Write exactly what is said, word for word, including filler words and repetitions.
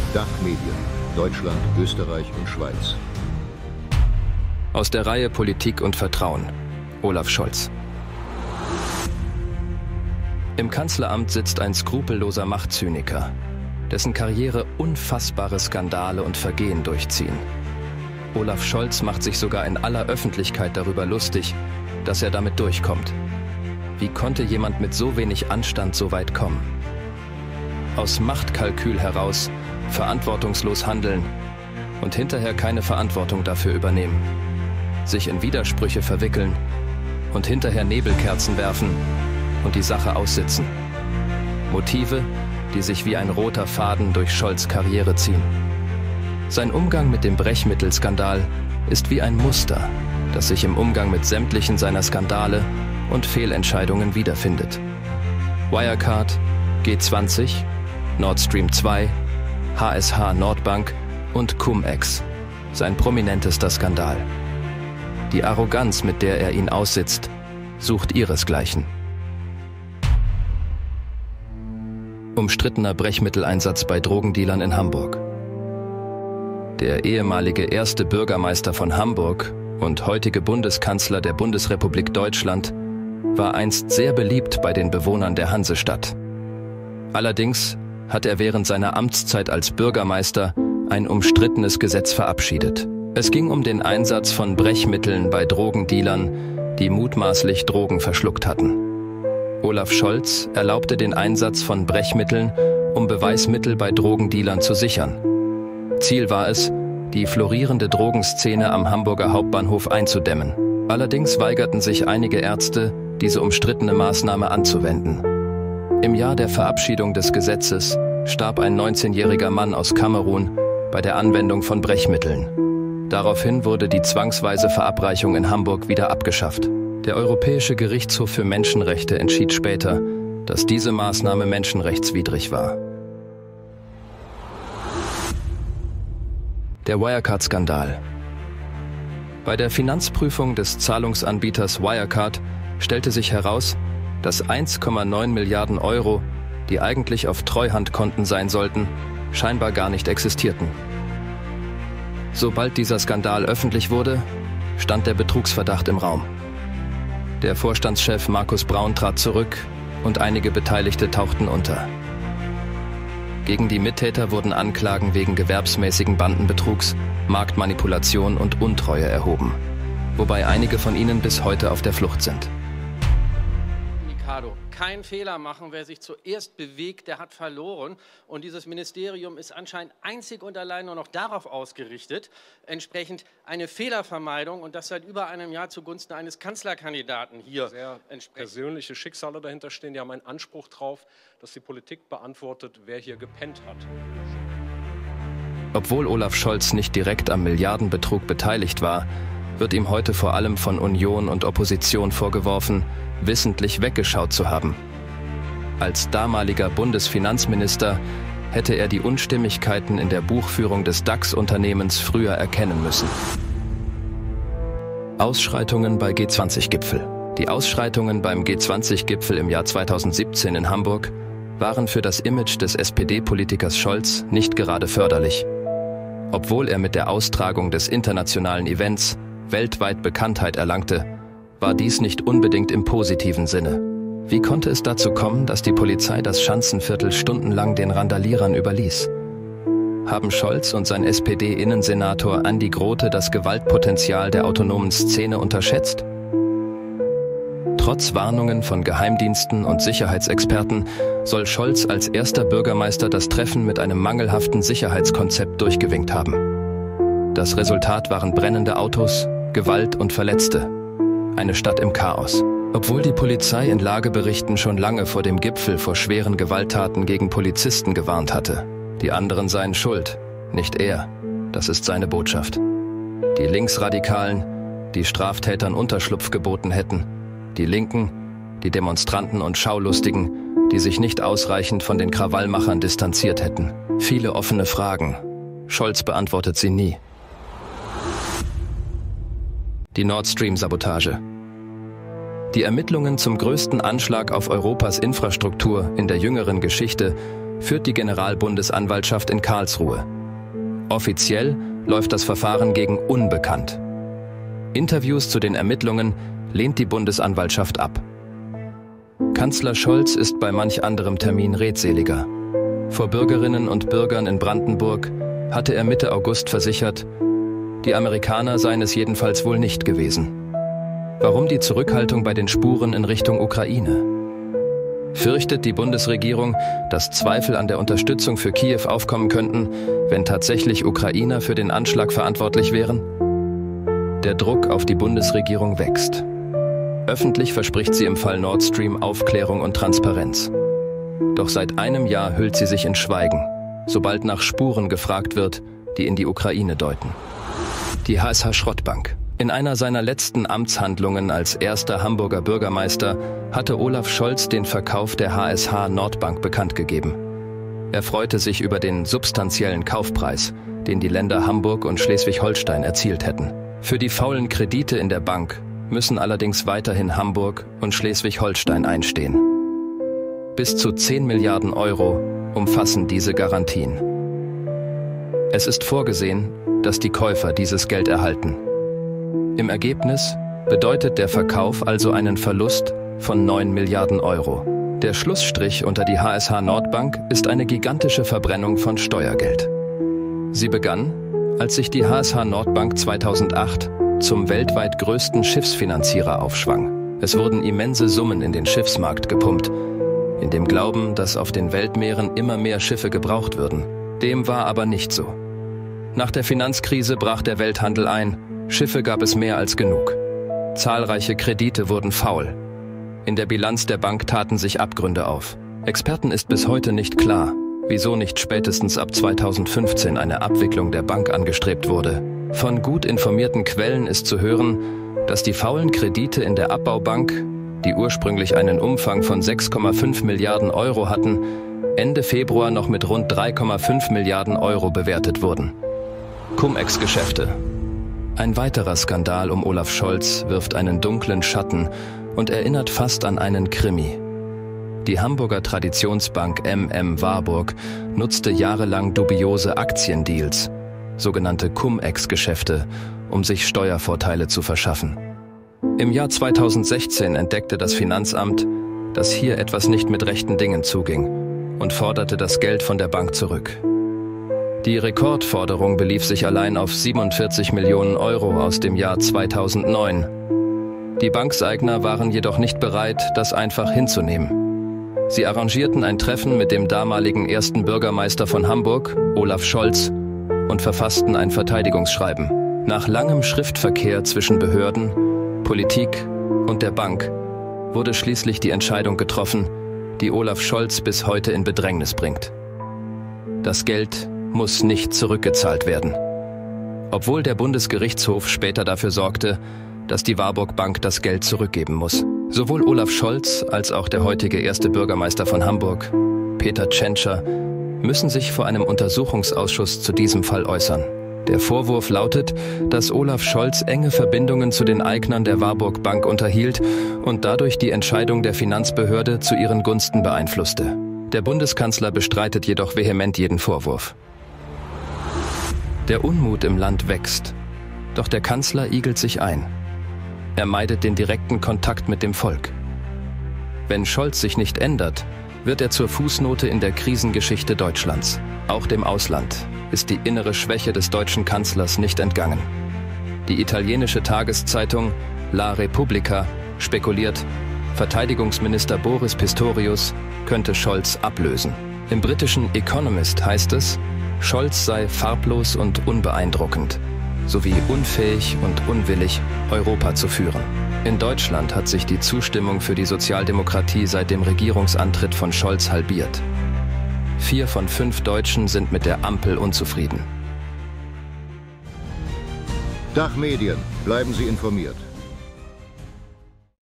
Dachmedien, Deutschland, Österreich und Schweiz. Aus der Reihe Politik und Vertrauen, Olaf Scholz. Im Kanzleramt sitzt ein skrupelloser Machtzyniker, dessen Karriere unfassbare Skandale und Vergehen durchziehen. Olaf Scholz macht sich sogar in aller Öffentlichkeit darüber lustig, dass er damit durchkommt. Wie konnte jemand mit so wenig Anstand so weit kommen? Aus Machtkalkül heraus verantwortungslos handeln und hinterher keine Verantwortung dafür übernehmen. Sich in Widersprüche verwickeln und hinterher Nebelkerzen werfen und die Sache aussitzen. Motive, die sich wie ein roter Faden durch Scholz' Karriere ziehen. Sein Umgang mit dem Brechmittelskandal ist wie ein Muster, das sich im Umgang mit sämtlichen seiner Skandale und Fehlentscheidungen wiederfindet. Wirecard, G zwanzig, Nord Stream zwei, H S H Nordbank und Cum-Ex, sein prominentester Skandal. Die Arroganz, mit der er ihn aussitzt, sucht ihresgleichen. Umstrittener Brechmitteleinsatz bei Drogendealern in Hamburg. Der ehemalige erste Bürgermeister von Hamburg und heutige Bundeskanzler der Bundesrepublik Deutschland war einst sehr beliebt bei den Bewohnern der Hansestadt. Allerdings hat er während seiner Amtszeit als Bürgermeister ein umstrittenes Gesetz verabschiedet. Es ging um den Einsatz von Brechmitteln bei Drogendealern, die mutmaßlich Drogen verschluckt hatten. Olaf Scholz erlaubte den Einsatz von Brechmitteln, um Beweismittel bei Drogendealern zu sichern. Ziel war es, die florierende Drogenszene am Hamburger Hauptbahnhof einzudämmen. Allerdings weigerten sich einige Ärzte, diese umstrittene Maßnahme anzuwenden. Im Jahr der Verabschiedung des Gesetzes starb ein neunzehnjähriger Mann aus Kamerun bei der Anwendung von Brechmitteln. Daraufhin wurde die zwangsweise Verabreichung in Hamburg wieder abgeschafft. Der Europäische Gerichtshof für Menschenrechte entschied später, dass diese Maßnahme menschenrechtswidrig war. Der Wirecard-Skandal. Bei der Finanzprüfung des Zahlungsanbieters Wirecard stellte sich heraus, dass eins Komma neun Milliarden Euro, die eigentlich auf Treuhandkonten sein sollten, scheinbar gar nicht existierten. Sobald dieser Skandal öffentlich wurde, stand der Betrugsverdacht im Raum. Der Vorstandschef Markus Braun trat zurück und einige Beteiligte tauchten unter. Gegen die Mittäter wurden Anklagen wegen gewerbsmäßigen Bandenbetrugs, Marktmanipulation und Untreue erhoben, wobei einige von ihnen bis heute auf der Flucht sind. Kein Fehler machen, wer sich zuerst bewegt, der hat verloren. Und dieses Ministerium ist anscheinend einzig und allein nur noch darauf ausgerichtet, entsprechend eine Fehlervermeidung und das seit über einem Jahr zugunsten eines Kanzlerkandidaten hier sehr entsprechend. Persönliche Schicksale dahinter stehen. Die haben einen Anspruch darauf, dass die Politik beantwortet, wer hier gepennt hat. Obwohl Olaf Scholz nicht direkt am Milliardenbetrug beteiligt war, wird ihm heute vor allem von Union und Opposition vorgeworfen, wissentlich weggeschaut zu haben. Als damaliger Bundesfinanzminister hätte er die Unstimmigkeiten in der Buchführung des DAX-Unternehmens früher erkennen müssen. Ausschreitungen bei G zwanzig Gipfel. Die Ausschreitungen beim G zwanzig Gipfel im Jahr zweitausendsiebzehn in Hamburg waren für das Image des S P D-Politikers Scholz nicht gerade förderlich. Obwohl er mit der Austragung des internationalen Events weltweit Bekanntheit erlangte, war dies nicht unbedingt im positiven Sinne. Wie konnte es dazu kommen, dass die Polizei das Schanzenviertel stundenlang den Randalierern überließ? Haben Scholz und sein S P D-Innensenator Andi Grote das Gewaltpotenzial der autonomen Szene unterschätzt? Trotz Warnungen von Geheimdiensten und Sicherheitsexperten soll Scholz als erster Bürgermeister das Treffen mit einem mangelhaften Sicherheitskonzept durchgewinkt haben. Das Resultat waren brennende Autos, Gewalt und Verletzte. Eine Stadt im Chaos. Obwohl die Polizei in Lageberichten schon lange vor dem Gipfel vor schweren Gewalttaten gegen Polizisten gewarnt hatte. Die anderen seien schuld, nicht er. Das ist seine Botschaft. Die Linksradikalen, die Straftätern Unterschlupf geboten hätten. Die Linken, die Demonstranten und Schaulustigen, die sich nicht ausreichend von den Krawallmachern distanziert hätten. Viele offene Fragen. Scholz beantwortet sie nie. Die Nord Stream-Sabotage. Die Ermittlungen zum größten Anschlag auf Europas Infrastruktur in der jüngeren Geschichte führt die Generalbundesanwaltschaft in Karlsruhe. Offiziell läuft das Verfahren gegen Unbekannt. Interviews zu den Ermittlungen lehnt die Bundesanwaltschaft ab. Kanzler Scholz ist bei manch anderem Termin redseliger. Vor Bürgerinnen und Bürgern in Brandenburg hatte er Mitte August versichert, die Amerikaner seien es jedenfalls wohl nicht gewesen. Warum die Zurückhaltung bei den Spuren in Richtung Ukraine? Fürchtet die Bundesregierung, dass Zweifel an der Unterstützung für Kiew aufkommen könnten, wenn tatsächlich Ukrainer für den Anschlag verantwortlich wären? Der Druck auf die Bundesregierung wächst. Öffentlich verspricht sie im Fall Nord Stream Aufklärung und Transparenz. Doch seit einem Jahr hüllt sie sich in Schweigen, sobald nach Spuren gefragt wird, die in die Ukraine deuten. Die H S H Schrottbank. In einer seiner letzten Amtshandlungen als erster Hamburger Bürgermeister hatte Olaf Scholz den Verkauf der H S H Nordbank bekannt gegeben. Er freute sich über den substanziellen Kaufpreis, den die Länder Hamburg und Schleswig-Holstein erzielt hätten. Für die faulen Kredite in der Bank müssen allerdings weiterhin Hamburg und Schleswig-Holstein einstehen. Bis zu zehn Milliarden Euro umfassen diese Garantien. Es ist vorgesehen, dass die Käufer dieses Geld erhalten. Im Ergebnis bedeutet der Verkauf also einen Verlust von neun Milliarden Euro. Der Schlussstrich unter die H S H Nordbank ist eine gigantische Verbrennung von Steuergeld. Sie begann, als sich die H S H Nordbank zweitausendacht zum weltweit größten Schiffsfinanzierer aufschwang. Es wurden immense Summen in den Schiffsmarkt gepumpt, in dem Glauben, dass auf den Weltmeeren immer mehr Schiffe gebraucht würden. Dem war aber nicht so. Nach der Finanzkrise brach der Welthandel ein. Schiffe gab es mehr als genug. Zahlreiche Kredite wurden faul. In der Bilanz der Bank taten sich Abgründe auf. Experten ist bis heute nicht klar, wieso nicht spätestens ab zweitausendfünfzehn eine Abwicklung der Bank angestrebt wurde. Von gut informierten Quellen ist zu hören, dass die faulen Kredite in der Abbaubank, die ursprünglich einen Umfang von sechs Komma fünf Milliarden Euro hatten, Ende Februar noch mit rund drei Komma fünf Milliarden Euro bewertet wurden. Cum-Ex-Geschäfte. Ein weiterer Skandal um Olaf Scholz wirft einen dunklen Schatten und erinnert fast an einen Krimi. Die Hamburger Traditionsbank M M Warburg nutzte jahrelang dubiose Aktiendeals, sogenannte Cum-Ex-Geschäfte, um sich Steuervorteile zu verschaffen. Im Jahr zweitausendsechzehn entdeckte das Finanzamt, dass hier etwas nicht mit rechten Dingen zuging und forderte das Geld von der Bank zurück. Die Rekordforderung belief sich allein auf siebenundvierzig Millionen Euro aus dem Jahr zweitausendneun. Die Bankseigner waren jedoch nicht bereit, das einfach hinzunehmen. Sie arrangierten ein Treffen mit dem damaligen ersten Bürgermeister von Hamburg, Olaf Scholz, und verfassten ein Verteidigungsschreiben. Nach langem Schriftverkehr zwischen Behörden, Politik und der Bank wurde schließlich die Entscheidung getroffen, die Olaf Scholz bis heute in Bedrängnis bringt. Das Geld muss nicht zurückgezahlt werden. Obwohl der Bundesgerichtshof später dafür sorgte, dass die Warburg Bank das Geld zurückgeben muss. Sowohl Olaf Scholz als auch der heutige erste Bürgermeister von Hamburg, Peter Tschentscher, müssen sich vor einem Untersuchungsausschuss zu diesem Fall äußern. Der Vorwurf lautet, dass Olaf Scholz enge Verbindungen zu den Eignern der Warburg Bank unterhielt und dadurch die Entscheidung der Finanzbehörde zu ihren Gunsten beeinflusste. Der Bundeskanzler bestreitet jedoch vehement jeden Vorwurf. Der Unmut im Land wächst, doch der Kanzler igelt sich ein. Er meidet den direkten Kontakt mit dem Volk. Wenn Scholz sich nicht ändert, wird er zur Fußnote in der Krisengeschichte Deutschlands. Auch dem Ausland ist die innere Schwäche des deutschen Kanzlers nicht entgangen. Die italienische Tageszeitung La Repubblica spekuliert, Verteidigungsminister Boris Pistorius könnte Scholz ablösen. Im britischen Economist heißt es, Scholz sei farblos und unbeeindruckend, sowie unfähig und unwillig, Europa zu führen. In Deutschland hat sich die Zustimmung für die Sozialdemokratie seit dem Regierungsantritt von Scholz halbiert. Vier von fünf Deutschen sind mit der Ampel unzufrieden. Dach Medien. Bleiben Sie informiert.